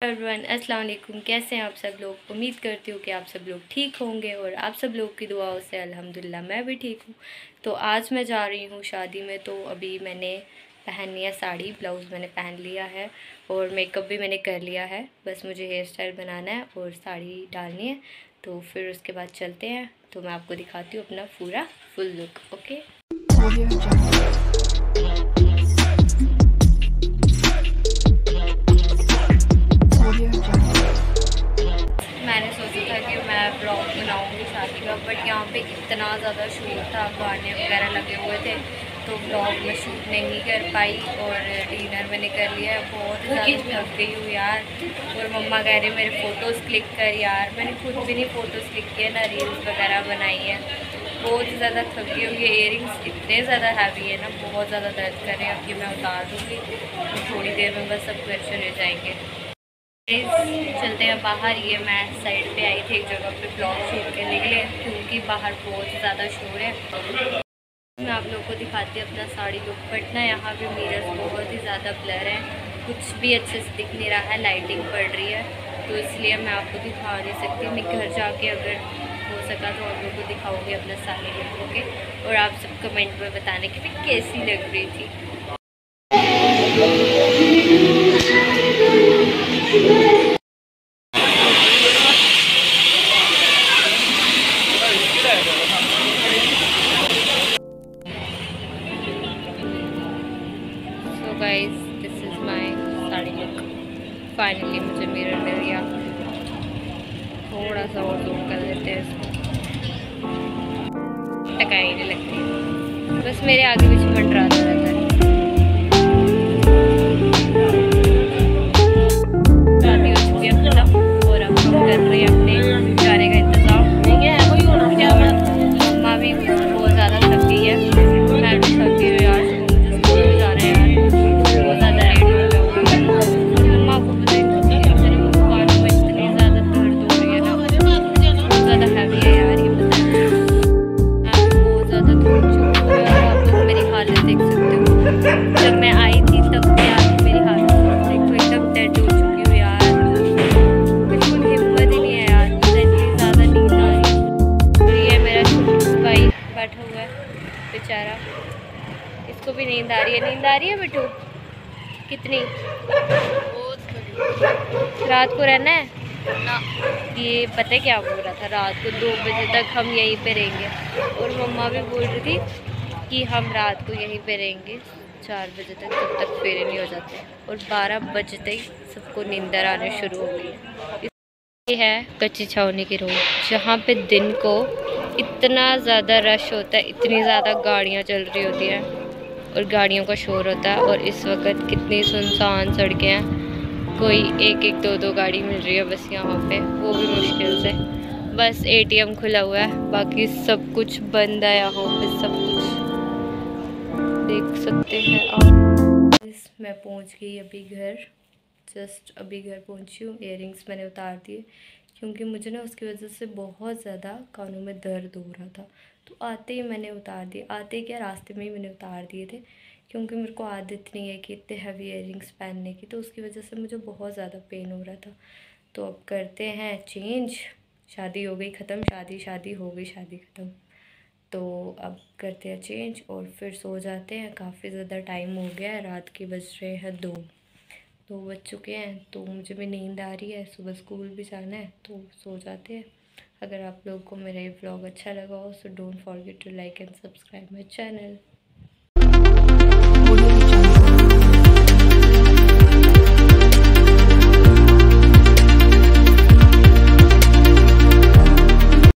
Everyone अस्सलाम वालेकुम। कैसे हैं आप सब लोग? उम्मीद करती हूँ कि आप सब लोग ठीक होंगे और आप सब लोग की दुआओं से अल्हम्दुलिल्लाह मैं भी ठीक हूँ। तो आज मैं जा रही हूँ शादी में। तो अभी मैंने पहन लिया साड़ी, ब्लाउज़ मैंने पहन लिया है और मेकअप भी मैंने कर लिया है। बस मुझे हेयर स्टाइल बनाना है और साड़ी डालनी है। तो फिर उसके बाद चलते हैं। तो मैं आपको दिखाती हूँ अपना पूरा फुल लुक। ओके, मैंने सोचा था कि मैं ब्लॉग बनाऊंगी शादी का, बट यहाँ पे इतना ज़्यादा शूट था, गाने वगैरह लगे हुए थे, तो ब्लॉग में शूट नहीं कर पाई। और डिनर मैंने कर लिया है। बहुत ज़्यादा थक गई हूँ यार। और मम्मा कह रही मेरे फ़ोटोज़ क्लिक कर यार। मैंने खुद भी नहीं फ़ोटोज़ क्लिक किए, ना रील्स वगैरह बनाई है। बहुत ज़्यादा थक गई हूँ। ये इयरिंग्स इतने ज़्यादा हैवी है ना, बहुत ज़्यादा दर्द कर रहे हैं। अब ये मैं उतार दूँगी तो थोड़ी देर में बस सब घर चले जाएंगे। चलते हैं बाहर। ये मैं साइड पे आई थी एक जगह पे ब्लॉग शूट करने के लिए, क्योंकि बाहर बहुत ज़्यादा शोर है। मैं आप लोगों को दिखाती हूँ अपना साड़ी लुक। बट ना यहाँ पे मिरर्स बहुत ही ज़्यादा ब्लर है, कुछ भी अच्छे से दिख नहीं रहा है, लाइटिंग पड़ रही है, तो इसलिए मैं आपको दिखा नहीं सकती। मैं घर जाके अगर हो सका तो आप लोगों को दिखाऊँगी अपना साड़ी लुक। ओके, और आप सब कमेंट में बताने कि मैं कैसी लग रही थी। So guys, this is my sari look. Finally मुझे मिरर मिल गया। थोड़ा सा और जूम कर लेते हैं इसको। टकाई नहीं लगती, बस मेरे आगे पीछे मंडराता रहता है। शादी हो चुकी है खत्म और अब हम कर रहे हैं अपने जाने का इंतज़ाम। मम्मा भी बहुत ज़्यादा थक गई है, मैं भी थक गई हूँ यार। मुझे स्कूल भी जाना है यार, बहुत ज़्यादा लेट हो गया हूँ। मम्मा को पता है मेरे कानों में इतनी ज़्यादा दर्द हो रही है ना, बहुत ज़्यादा हैवी है यार ये, पता है। मैं बहुत ज़्यादा थक चुकी हूँ यार। आप लोग मेरी हालत देख सकते हो, जब मैं आई थी तब से आज मेरी हालत देखो, एकदम डेड हो चुकी हूँ यार। बिल्कुल हिम्मत ही नहीं है यार, मुझे इतनी ज़्यादा नींद आ रही है। और ये मेरा छोटू भाई बैठा हुआ है बेचारा, इसको भी नींद आ रही है। नींद आ रही है बेटू? कितनी? रात को रहना है ना? ये पता है क्या बोल रहा था, रात को 2 बजे तक हम यहीं पे रहेंगे। और मम्मा भी बोल रही थी कि हम रात को यहीं पे रहेंगे 4 बजे तक, जब तक फेरे नहीं हो जाते। और 12 बजते ही सबको नींदर आने शुरू हो गई है। ये है कच्ची छावनी की रोड, जहाँ पे दिन को इतना ज़्यादा रश होता है, इतनी ज़्यादा गाड़ियाँ चल रही होती हैं और गाड़ियों का शोर होता है। और इस वक्त कितनी सुनसान सड़कें हैं, कोई एक एक दो दो गाड़ी मिल रही है बस यहाँ पे, वो भी मुश्किल से। बस एटीएम खुला हुआ है, बाकी सब कुछ बंद है यहाँ पे, सब कुछ देख सकते हैं आप। मैं पहुँच गई अभी घर, जस्ट अभी घर पहुँची हूँ। इयरिंग्स मैंने उतार दिए, क्योंकि मुझे ना उसकी वजह से बहुत ज़्यादा कानों में दर्द हो रहा था। तो आते ही मैंने उतार दिए, आते ही क्या रास्ते में ही मैंने उतार दिए थे, क्योंकि मेरे को आदत नहीं है कि इतने हैवी इयरिंग्स पहनने की, तो उसकी वजह से मुझे बहुत ज़्यादा पेन हो रहा था। तो अब करते हैं चेंज। शादी हो गई ख़त्म, शादी हो गई, शादी ख़त्म। तो अब करते हैं चेंज और फिर सो जाते हैं। काफ़ी ज़्यादा टाइम हो गया है, रात के बज रहे हैं 2 बज चुके हैं। तो मुझे भी नींद आ रही है, सुबह स्कूल भी जाना है, तो सो जाते हैं। अगर आप लोगों को मेरा ये व्लॉग अच्छा लगा हो, so don't forget to like and subscribe my channel.